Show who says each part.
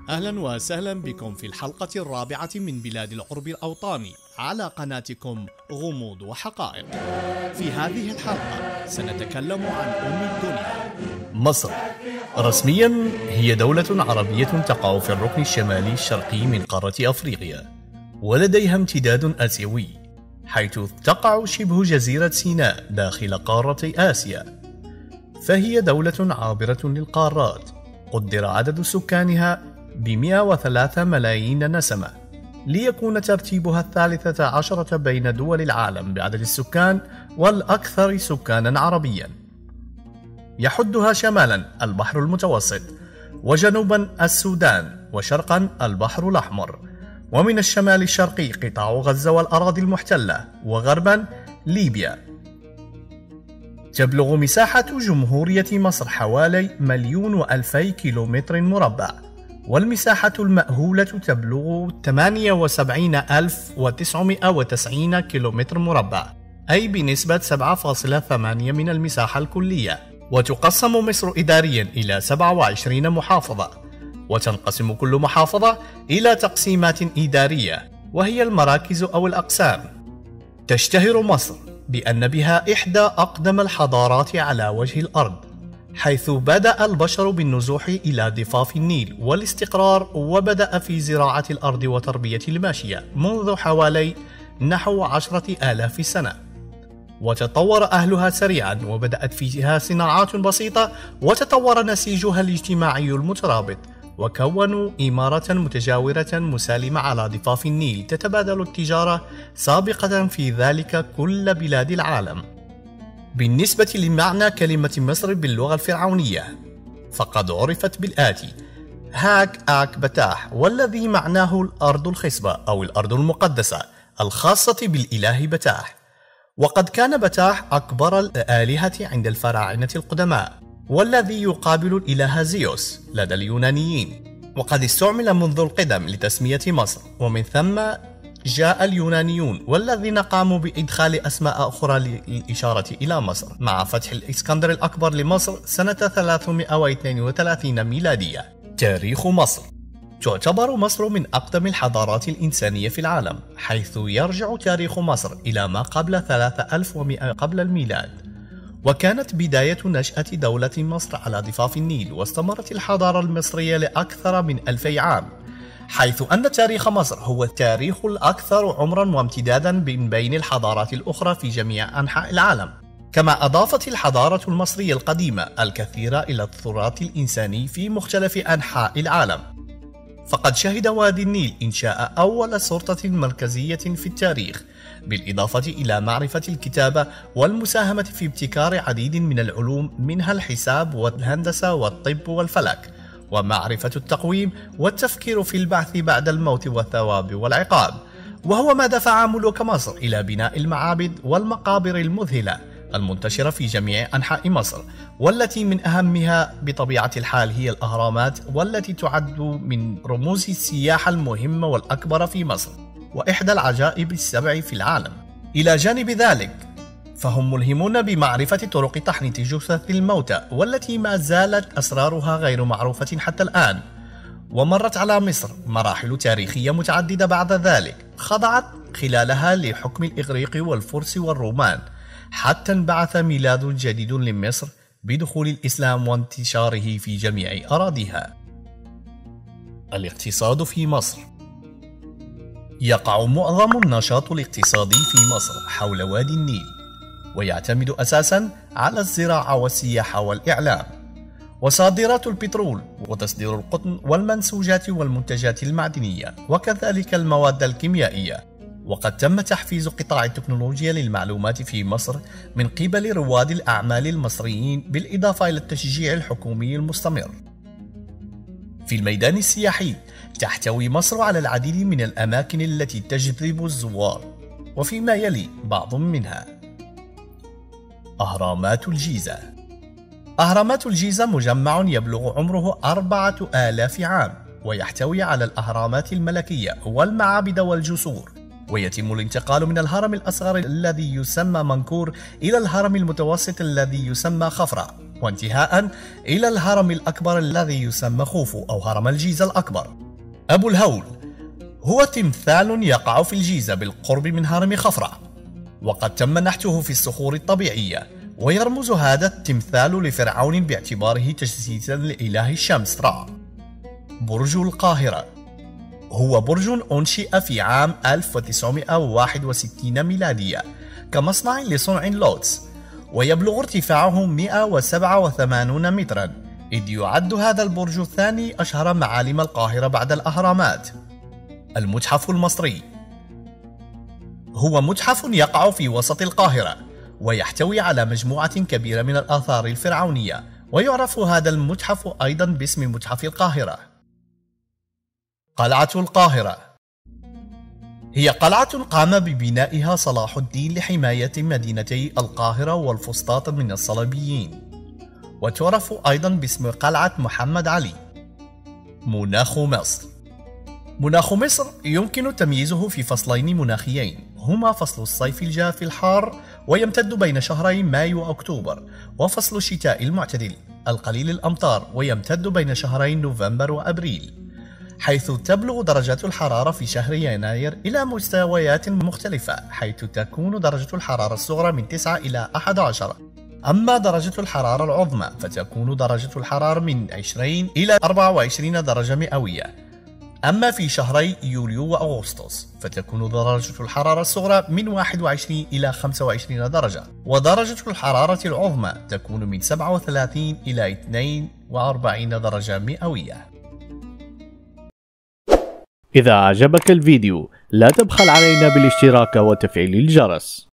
Speaker 1: أهلا وسهلا بكم في الحلقة الرابعة من بلاد العرب الأوطاني على قناتكم غموض وحقائق. في هذه الحلقة سنتكلم عن الدنيا.
Speaker 2: مصر رسميا هي دولة عربية تقع في الركن الشمالي الشرقي من قارة أفريقيا، ولديها امتداد آسيوي، حيث تقع شبه جزيرة سيناء داخل قارة آسيا. فهي دولة عابرة للقارات، قدر عدد سكانها ب103 ملايين نسمة، ليكون ترتيبها 13 بين دول العالم بعدد السكان والأكثر سكانا عربيا. يحدها شمالا البحر المتوسط، وجنوبا السودان، وشرقا البحر الأحمر، ومن الشمال الشرقي قطاع غزة والأراضي المحتلة، وغربا ليبيا. تبلغ مساحة جمهورية مصر حوالي 1,200,000 كيلومتر مربع، والمساحة المأهولة تبلغ 78,990 كيلومتر مربع، أي بنسبة 7.8 من المساحة الكلية. وتقسم مصر إداريا إلى 27 محافظة، وتنقسم كل محافظة إلى تقسيمات إدارية، وهي المراكز أو الأقسام. تشتهر مصر بأن بها إحدى أقدم الحضارات على وجه الأرض، حيث بدأ البشر بالنزوح إلى ضفاف النيل والاستقرار، وبدأ في زراعة الأرض وتربية الماشية منذ حوالي نحو 10,000 سنة. وتطور أهلها سريعا، وبدأت فيها صناعات بسيطة، وتطور نسيجها الاجتماعي المترابط، وكونوا إمارة متجاورة مسالمة على ضفاف النيل تتبادل التجارة سابقة في ذلك كل بلاد العالم. بالنسبة لمعنى كلمة مصر باللغة الفرعونية، فقد عرفت بالآتي: هاك آك بتاح، والذي معناه الأرض الخصبة أو الأرض المقدسة الخاصة بالإله بتاح. وقد كان بتاح أكبر الآلهة عند الفراعنة القدماء، والذي يقابل الإله زيوس لدى اليونانيين، وقد استعمل منذ القدم لتسمية مصر، ومن ثم جاء اليونانيون والذين قاموا بإدخال أسماء أخرى للإشارة إلى مصر مع فتح الإسكندر الأكبر لمصر سنة 332 ميلادية. تاريخ مصر: تعتبر مصر من أقدم الحضارات الإنسانية في العالم، حيث يرجع تاريخ مصر إلى ما قبل 3100 قبل الميلاد، وكانت بداية نشأة دولة مصر على ضفاف النيل. واستمرت الحضارة المصرية لأكثر من 2000 عام، حيث أن تاريخ مصر هو التاريخ الأكثر عمرا وامتدادا من بين الحضارات الأخرى في جميع أنحاء العالم. كما أضافت الحضارة المصرية القديمة الكثير إلى التراث الإنساني في مختلف أنحاء العالم. فقد شهد وادي النيل إنشاء أول سلطة مركزية في التاريخ، بالإضافة إلى معرفة الكتابة والمساهمة في ابتكار عديد من العلوم، منها الحساب والهندسة والطب والفلك، ومعرفة التقويم والتفكير في البعث بعد الموت والثواب والعقاب. وهو ما دفع ملوك مصر إلى بناء المعابد والمقابر المذهلة المنتشرة في جميع أنحاء مصر، والتي من أهمها بطبيعة الحال هي الأهرامات، والتي تعد من رموز السياحة المهمة والأكبر في مصر، وإحدى العجائب السبع في العالم. إلى جانب ذلك فهم ملهمون بمعرفة طرق تحنيط جثث الموتى، والتي ما زالت أسرارها غير معروفة حتى الآن. ومرت على مصر مراحل تاريخية متعددة بعد ذلك، خضعت خلالها لحكم الإغريق والفرس والرومان، حتى انبعث ميلاد جديد لمصر بدخول الإسلام وانتشاره في جميع أراضيها. الاقتصاد في مصر: يقع معظم النشاط الاقتصادي في مصر حول وادي النيل، ويعتمد أساسا على الزراعة والسياحة والإعلام، وصادرات البترول، وتصدير القطن والمنسوجات والمنتجات المعدنية، وكذلك المواد الكيميائية. وقد تم تحفيز قطاع التكنولوجيا للمعلومات في مصر من قبل رواد الأعمال المصريين، بالإضافة إلى التشجيع الحكومي المستمر. في الميدان السياحي تحتوي مصر على العديد من الأماكن التي تجذب الزوار، وفيما يلي بعض منها: أهرامات الجيزة. أهرامات الجيزة مجمع يبلغ عمره 4000 عام، ويحتوي على الأهرامات الملكية والمعابد والجسور، ويتم الانتقال من الهرم الأصغر الذي يسمى منكور إلى الهرم المتوسط الذي يسمى خفرع، وانتهاء إلى الهرم الأكبر الذي يسمى خوفو أو هرم الجيزة الأكبر. أبو الهول هو تمثال يقع في الجيزة بالقرب من هرم خفرع، وقد تم نحته في الصخور الطبيعية، ويرمز هذا التمثال لفرعون باعتباره تجسيدا لإله الشمس را. برج القاهرة هو برج أنشئ في عام 1961 ميلادية كمصنع لصنع اللوتس، ويبلغ ارتفاعه 187 مترا، إذ يعد هذا البرج ثاني أشهر معالم القاهرة بعد الأهرامات. المتحف المصري هو متحف يقع في وسط القاهرة، ويحتوي على مجموعة كبيرة من الآثار الفرعونية، ويعرف هذا المتحف أيضا باسم متحف القاهرة. قلعة القاهرة هي قلعة قام ببنائها صلاح الدين لحماية مدينتي القاهرة والفسطاط من الصليبيين، وتعرف أيضا باسم قلعة محمد علي. مناخ مصر مناخ مصر يمكن تمييزه في فصلين مناخيين، هما فصل الصيف الجاف الحار ويمتد بين شهري مايو وأكتوبر، وفصل الشتاء المعتدل القليل الأمطار ويمتد بين شهري نوفمبر وأبريل، حيث تبلغ درجات الحرارة في شهر يناير إلى مستويات مختلفة، حيث تكون درجة الحرارة الصغرى من 9 إلى 11، أما درجة الحرارة العظمى فتكون درجة الحرارة من 20 إلى 24 درجة مئوية. أما في شهري يوليو وأغسطس فتكون درجة الحرارة الصغرى من 21 إلى 25 درجة، ودرجة الحرارة العظمى تكون من 37 إلى 42 درجة مئوية.
Speaker 3: إذا أعجبك الفيديو لا تبخل علينا بالاشتراك وتفعيل الجرس.